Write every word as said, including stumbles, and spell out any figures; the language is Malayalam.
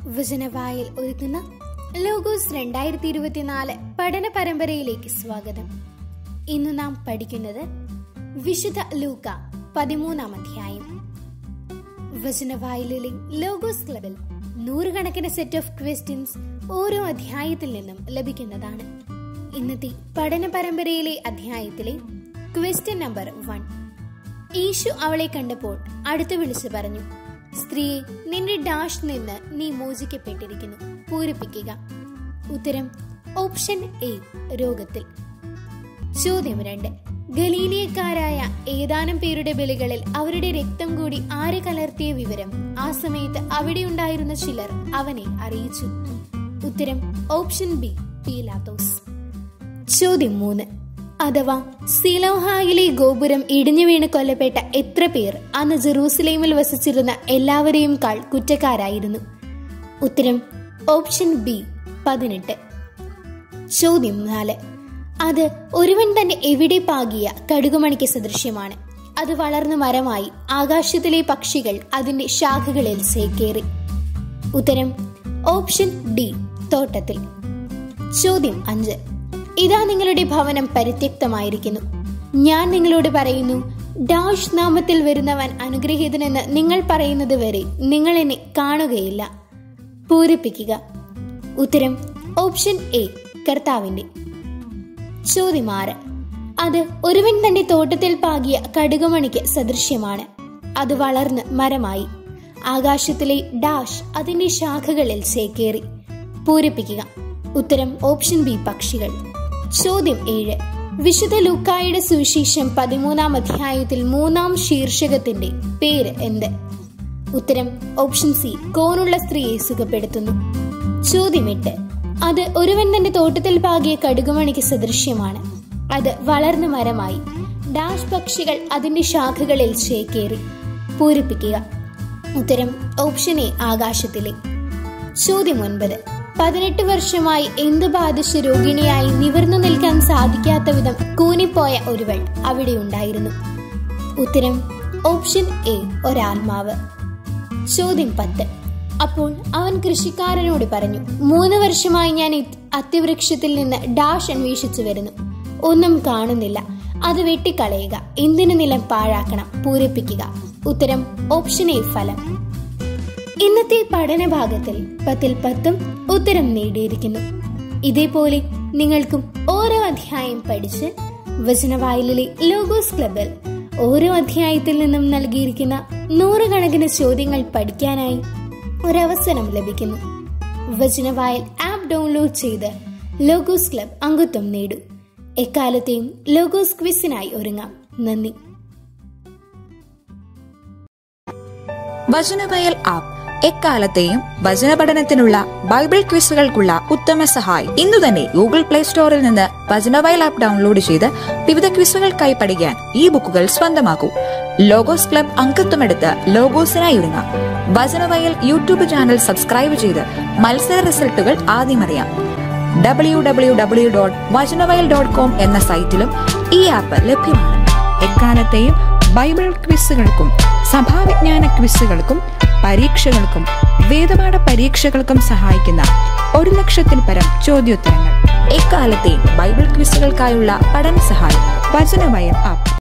വചനവായിൽ ഒരുക്കുന്ന ലോഗോസ് രണ്ടായിരത്തി ഇരുപത്തിനാല് പഠന പരമ്പരയിലേക്ക് സ്വാഗതം. ഇന്ന് നാം പഠിക്കുന്നത് വിശുദ്ധ ലൂക്ക പതിമൂന്നാം അധ്യായം. വചനവായിലെ ലോഗോസ് ക്ലബിൽ നൂറുകണക്കിന് സെറ്റ് ഓഫ് ക്വസ്റ്റ്യൻസ് ഓരോ അധ്യായത്തിൽ നിന്നും ലഭിക്കുന്നതാണ്. ഇന്നത്തെ പഠന പരമ്പരയിലെ അധ്യായത്തിലെ ക്വസ്റ്റ്യൻ നമ്പർ വൺ. യേശു അവളെ കണ്ടപ്പോൾ അടുത്ത് വിളിച്ചു പറഞ്ഞു, സ്ത്രീയെ, നിന്റെ ഡാഷ് നിന്ന് നീ മോചിക്കപ്പെട്ടിരിക്കുന്നു, പൂരിപ്പിക്കുക. ഉത്തരം ഓപ്ഷൻ എ, രോഗത്തിൽ. ചോദ്യം രണ്ട്. ഗലീലിയക്കാരായ ഏതാനും പേരുടെ ബലികളിൽ അവരുടെ രക്തം കൂടി ആര് കലർത്തിയ വിവരം ആ സമയത്ത് അവിടെ ഉണ്ടായിരുന്ന ചിലർ അവനെ അറിയിച്ചു. ഉത്തരം ഓപ്ഷൻ ബി, പീലാത്തോസ്. ചോദ്യം മൂന്ന്. അഥവാ സിലോഹായിലെ ഗോപുരം ഇടിഞ്ഞു വീണ് കൊല്ലപ്പെട്ട എത്ര പേർ അന്ന് ജെറൂസലേമിൽ വസിച്ചിരുന്ന എല്ലാവരെയും കാൾ കുറ്റക്കാരായിരുന്നു? ഉത്തരം ഓപ്ഷൻ ബി, പതിനെട്ട്. ചോദ്യം നാല്. അത് ഒരുവൻ തന്നെ എവിടെ പാകിയ കടുകുമണിക്ക് സദൃശ്യമാണ്. അത് വളർന്നു മരമായി ആകാശത്തിലെ പക്ഷികൾ അതിന്റെ ശാഖകളിൽ ചേക്കേറി. ഉത്തരം ഓപ്ഷൻ ഡി, തോട്ടത്തിൽ. ചോദ്യം അഞ്ച്. ഇതാ നിങ്ങളുടെ ഭവനം പരിത്യക്തമായിരിക്കുന്നു. ഞാൻ നിങ്ങളോട് പറയുന്നു, ഡാഷ് നാമത്തിൽ വരുന്നവൻ അനുഗ്രഹീതനെന്ന് നിങ്ങൾ പറയുന്നത് വരെ നിങ്ങൾ എന്നെ കാണുകയില്ല, പൂരിപ്പിക്കുക. ഉത്തരം ഓപ്ഷൻ എ, കർത്താവിന്റെ. ചോദ്യം ആറ്. അത് ഒരുവൻ തന്റെ തോട്ടത്തിൽ പാകിയ കടുകുമണിക്ക് സദൃശ്യമാണ്. അത് വളർന്ന് മരമായി ആകാശത്തിലെ ഡാഷ് അതിന്റെ ശാഖകളിൽ ചേക്കേറി, പൂരിപ്പിക്കുക. ഉത്തരം ഓപ്ഷൻ ബി, പക്ഷികൾ. ചോദ്യം ഏഴ്. വിശുദ്ധ ലൂക്കായുടെ സുവിശേഷം പതിമൂന്നാം അധ്യായത്തിൽ മൂന്നാം ശീർഷകത്തിന്റെ പേര് എന്ത്? ഉത്തരം ഓപ്ഷൻ സി, കോനുള്ള സ്ത്രീയെ സുഖപ്പെടുത്തുന്നു. ചോദ്യം എട്ട്. അത് ഒരുവൻ തന്റെ തോട്ടത്തിൽ പാകിയ കടുകുമണിക്ക് സദൃശ്യമാണ്. അത് വളർന്നു മരമായി ഡാഷ് പക്ഷികൾ അതിന്റെ ശാഖകളിൽ ചേക്കേറി, പൂരിപ്പിക്കുക. ഉത്തരം ഓപ്ഷൻ എ, ആകാശത്തിലെ. ചോദ്യം ഒൻപത്. പതിനെട്ട് വർഷമായി എന്ത് ബാധിച്ച രോഗിണിയായി നിവർന്നു നിൽക്കാൻ സാധിക്കാത്ത വിധം കൂനിപ്പോയ ഒരുവൾ അവിടെ ഉണ്ടായിരുന്നു. ഉത്തരം ഓപ്ഷൻ എ, ഒരാത്മാവ്. ചോദ്യം പത്ത്. അപ്പോൾ അവൻ കൃഷിക്കാരനോട് പറഞ്ഞു, മൂന്ന് വർഷമായി ഞാൻ അത്തിവൃക്ഷത്തിൽ നിന്ന് ഡാഷ് അന്വേഷിച്ചു വരുന്നു, ഒന്നും കാണുന്നില്ല. അത് വെട്ടിക്കളയുക, എന്തിനു നിലം പാഴാക്കണം, പൂരിപ്പിക്കുക. ഉത്തരം ഓപ്ഷൻ എ, ഫലം. ഇന്നത്തെ പഠനഭാഗത്തിൽ പത്തിൽ പത്തും ഉത്തരം നേടിയിരിക്കുന്നു. ഇതേപോലെ നിങ്ങൾക്കും ഓരോ അധ്യായം പഠിച്ച് വചനവായിലെ ലോഗോസ് ക്ലബിൽ ഓരോ അധ്യായത്തിൽ നിന്നും നൽകിയിരിക്കുന്ന നൂറുകണക്കിന് ചോദ്യങ്ങൾ പഠിക്കാനായി ഒരവസരം ലഭിക്കുന്നു. വചനവായിൽ ആപ്പ് ഡൗൺലോഡ് ചെയ്ത് ലോഗോസ് ക്ലബ് അംഗത്വം നേടൂ. എക്കാലത്തെയും ലോഗോസ് ക്വിസിനായി ഒരുങ്ങാം. നന്ദി. വചനവയൽ ആപ്പ് എക്കാലത്തെയും വചന പഠനത്തിനുള്ള ബൈബിൾ ക്വിസുകൾക്കുള്ള ഉത്തമ സഹായി. ഇന്നു തന്നെ ഗൂഗിൾ പ്ലേ സ്റ്റോറിൽ നിന്ന് വചനവയൽ ആപ്പ് ഡൗൺലോഡ് ചെയ്ത് വിവിധ ക്വിസുകൾക്കായി പഠിക്കാൻ ഈ ബുക്കുകൾ സ്വന്തമാക്കൂ. ലോഗോസ് ക്ലബ് അംഗത്വമെടുത്ത് ലോഗോസിനായി ഒരുങ്ങാം. വചനവയൽ യൂട്യൂബ് ചാനൽ സബ്സ്ക്രൈബ് ചെയ്ത് മത്സര റിസൾട്ടുകൾ ആദ്യം അറിയാം. W W W dot Vachanavayal dot com എന്ന സൈറ്റിലും ഈ ആപ്പ് ലഭ്യമാണ്. എക്കാലത്തെയും ബൈബിൾ ക്വിസുകൾക്കും സഭാവിജ്ഞാന ക്വിസുകൾക്കും പരീക്ഷകൾക്കും വേദപാഠ പരീക്ഷകൾക്കും സഹായിക്കുന്ന ഒരു ലക്ഷത്തിൽ പരം ചോദ്യോത്തരങ്ങൾ. എക്കാലത്തെയും ബൈബിൾ ക്വിസുകൾക്കായുള്ള പഠന സഹായം വചനവയൽ ആപ്പ്.